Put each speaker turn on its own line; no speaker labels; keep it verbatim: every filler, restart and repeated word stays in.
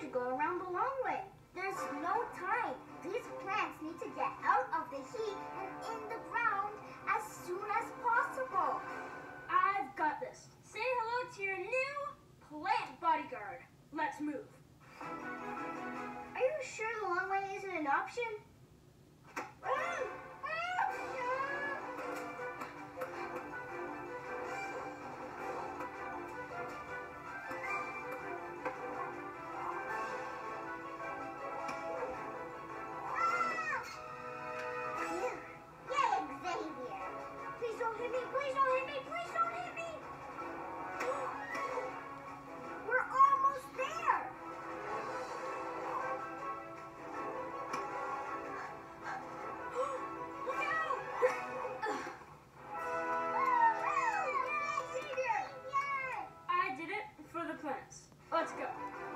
to go around the long way.
There's no time. These plants need to get out of the heat and in the ground as soon as possible.
I've got this. Say hello to your new plant bodyguard. Let's move.
Are you sure the long way isn't an option? Please don't hit me, please don't hit me, please don't hit me! We're almost there! Look out! Xavier!
I did it for the plants. Let's go.